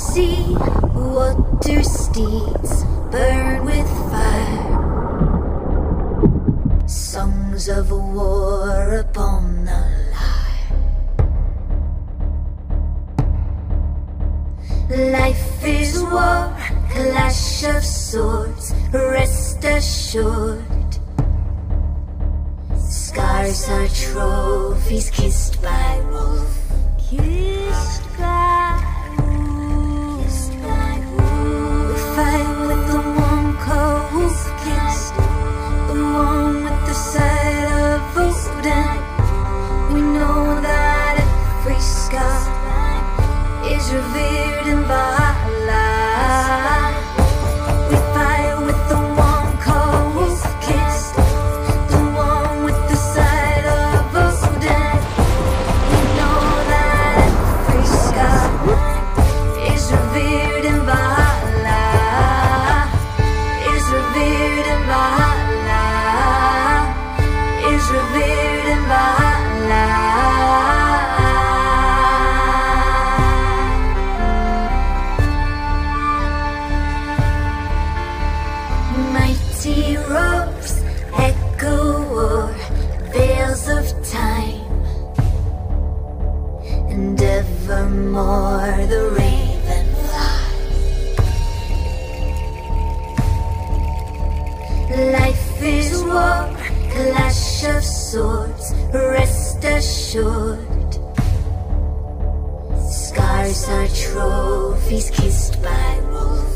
sea, water steeds burn with fire. Songs of war upon the lyre. Life is war, clash of swords, rest assured. Scars are trophies kissed by wolf. Kissed by wolf. Kissed by wolf. We fight with the one cold kissed, the one with the sight of Odin. We know that every scar is revered in Valhalla. We fight with the one cold kissed, the one with the sight of Odin. We know that every scar is revered in Valhalla. Is revered in Valhalla. Is revered in Valhalla. Mighty roars echo o'er veils of time, and evermore the raven flies. Life is war, clash of swords, rest assured. Scars are trophies kissed by wolves.